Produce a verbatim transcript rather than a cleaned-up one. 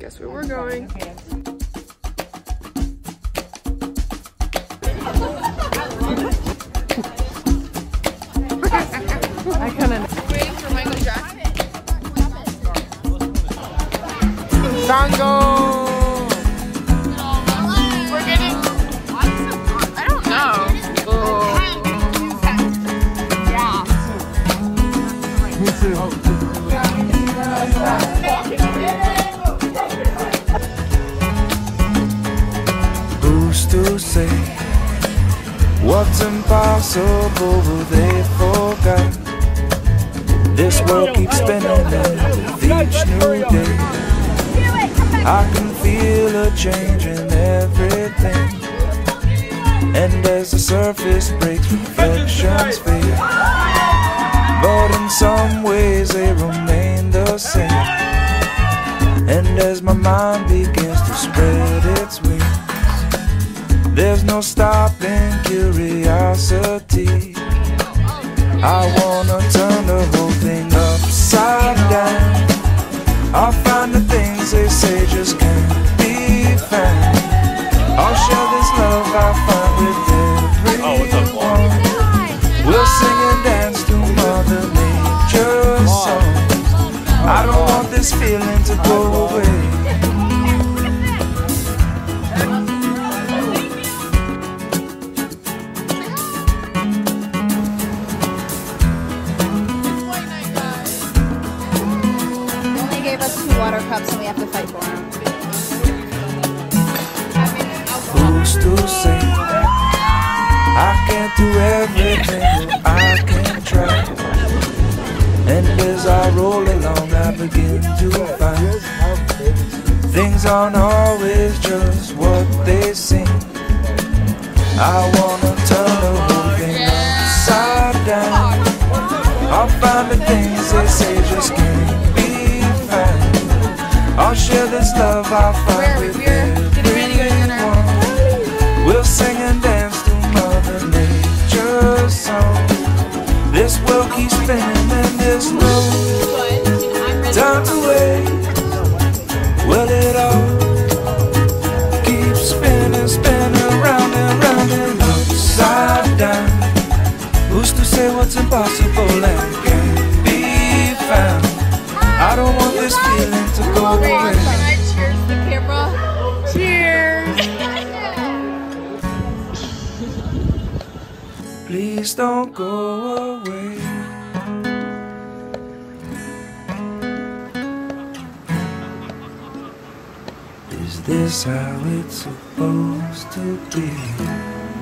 guess where we're going. I kinda waiting for Michael Jackson. Tango! We're getting, I don't know. Oh. Me too. Who's to say what's impossible will they forget? This world keeps spinning with each new day. I can feel a change in everything, and as the surface breaks, reflections fade. But in some ways they remain the same. And as my mind begins to spread its wings, there's no stopping curiosity. I wanna turn the whole thing upside down. I'll find the things they say just can't be found. I'll share this love I find with everyone. We'll sing and dance to Mother Nature's songs. I don't want this feeling to go away. Water cups and we have to fight for them. Who's to say I can't do everything, but I can try. And as I roll along I begin to find things aren't always just what they seem. I wanna turn the whole thing upside down. I'll find the things they say just can't be found. I'll share this love I find with everyone. We'll sing and dance to Mother Nature's song. This world keeps spinning and there's no time to wait. Well, it all keeps spinning, spinning round and round and upside down. Who's to say what's impossible and can't be found? I don't want this feeling to go away. Can I cheers the camera? Cheers! Please don't go away. Is this how it's supposed to be?